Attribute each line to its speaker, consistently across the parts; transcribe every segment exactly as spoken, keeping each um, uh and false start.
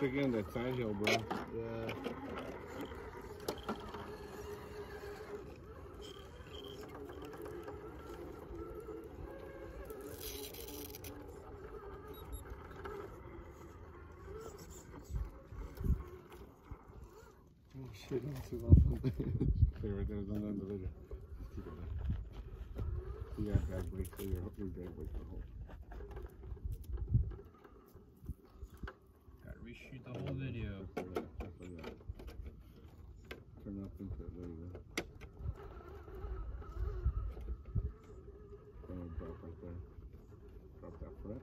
Speaker 1: again, that side hill, bro.
Speaker 2: Yeah.
Speaker 1: Oh shit, that's too long. Stay right there, don't end the video. Just keep it there. You got drag brake, so your, your drag brake will hold.
Speaker 3: Gotta reshoot the whole video.
Speaker 1: Just like that, just like that. Turn up into it, there you go. And drop right there. Drop that fret.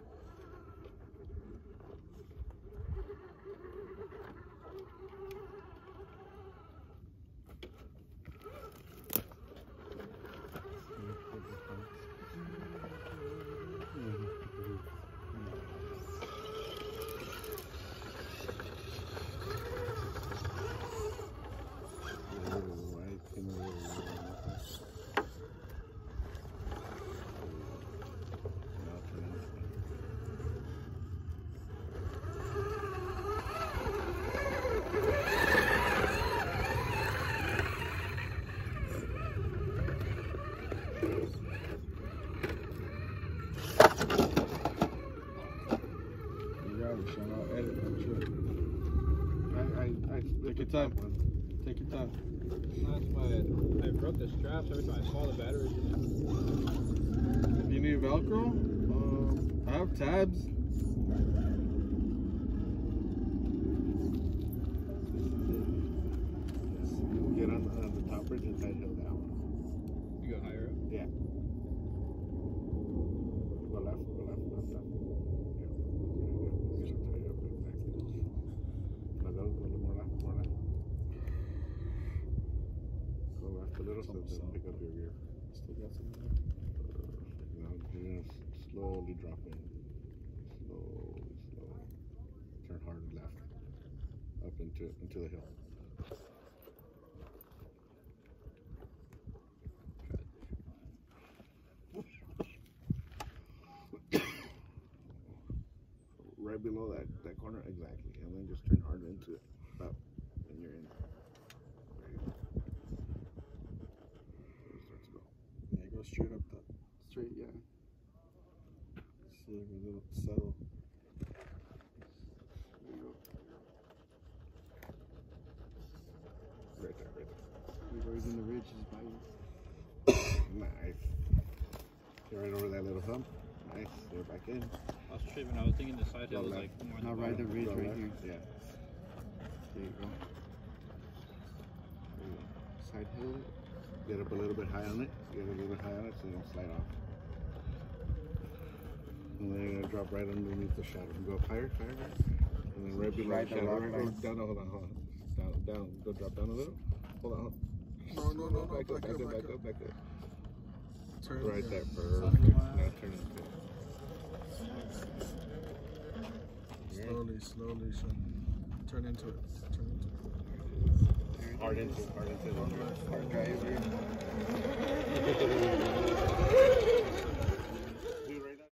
Speaker 1: Take your time. Take your time.
Speaker 3: That's why I broke the straps every time I saw the batteries.
Speaker 1: If you need Velcro, um, I have tabs.
Speaker 2: Get on, on the top bridge and side hill down.
Speaker 3: You go higher up?
Speaker 2: Yeah. Go left, go left, left, left. Yeah. Get it tied up exactly. Now go, go a little more left, more left. Go left a little so it doesn't pick up your gear.
Speaker 1: Still got some there.
Speaker 2: Now you're gonna slowly drop in. Slowly, slowly. Turn hard left. Up into into the hill. Right below that, that corner, exactly. And then just turn hard into it. Up. And you're in. There you go. It starts to go.
Speaker 1: Yeah, go straight up the straight, yeah. See if a little settle. There you go.
Speaker 2: Right there, right there.
Speaker 1: There goes in the ridge is by you.
Speaker 2: Nice. Get right over that little hump. Nice. Get back in.
Speaker 3: I was tripping. I was thinking the side hill was like more in the
Speaker 1: Now ride the ridge
Speaker 2: Go
Speaker 1: right
Speaker 2: left.
Speaker 1: here.
Speaker 2: Yeah.
Speaker 1: There you go.
Speaker 2: There you go.
Speaker 1: Side hill.
Speaker 2: Get up a little bit high on it. Get a little bit high on it so you don't slide off. And then you're gonna drop right underneath the shadow. You go up higher, higher, higher. And then right below
Speaker 1: Right
Speaker 2: the shadow.
Speaker 1: along,
Speaker 2: Right,
Speaker 1: right.
Speaker 2: right down, hold on, hold on. Down, down. Go drop down a little. Hold on, hold on.
Speaker 1: No, no, no, no.
Speaker 2: Back up,
Speaker 1: Back
Speaker 2: back
Speaker 1: up,
Speaker 2: up,
Speaker 1: back
Speaker 2: back
Speaker 1: up.
Speaker 2: up, back up.
Speaker 1: Turn
Speaker 2: Right
Speaker 1: there.
Speaker 2: there, perfect. Now turn it.
Speaker 1: Slowly, slowly, son. Turn into it. Turn into it.
Speaker 2: Hard into it, hard into it.
Speaker 1: Hard drive here.